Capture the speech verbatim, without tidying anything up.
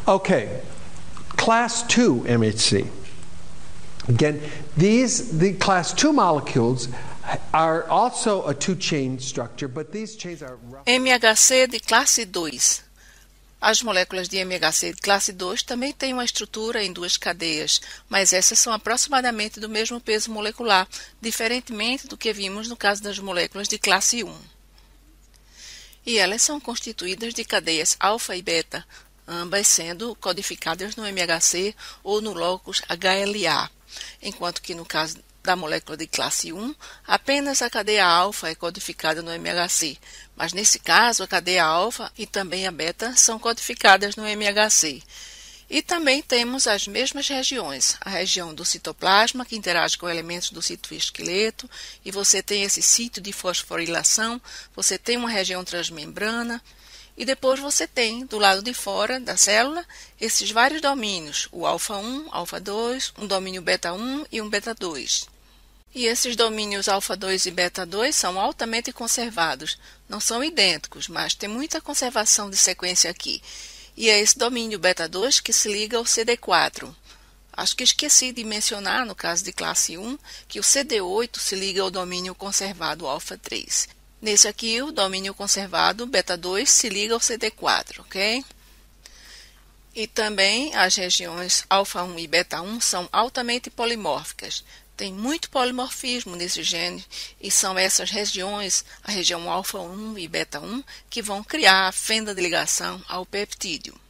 Okay, class two M H C. Again, these the class two molecules are also a two-chain structure, but these chains are M H C de classe dois. As moléculas de M H C de classe dois também têm uma estrutura em duas cadeias, mas essas são aproximadamente do mesmo peso molecular, diferentemente do que vimos no caso das moléculas de classe um. E elas são constituídas de cadeias alfa e beta, ambas sendo codificadas no M H C ou no locus H L A, enquanto que no caso da molécula de classe um, apenas a cadeia alfa é codificada no M H C, mas nesse caso a cadeia alfa e também a beta são codificadas no M H C. E também temos as mesmas regiões, a região do citoplasma, que interage com elementos do citoesqueleto, e você tem esse sítio de fosforilação, você tem uma região transmembrana, e depois você tem, do lado de fora da célula, esses vários domínios, o alfa um, alfa dois, um domínio beta um e um beta dois. E esses domínios alfa dois e beta dois são altamente conservados. Não são idênticos, mas tem muita conservação de sequência aqui. E é esse domínio beta dois que se liga ao C D quatro. Acho que esqueci de mencionar, no caso de classe um, que o C D oito se liga ao domínio conservado alfa três. Nesse aqui, o domínio conservado beta dois se liga ao C D quatro, ok? E também as regiões alfa um e beta um são altamente polimórficas. Tem muito polimorfismo nesse gene e são essas regiões, a região alfa um e beta um, que vão criar a fenda de ligação ao peptídeo.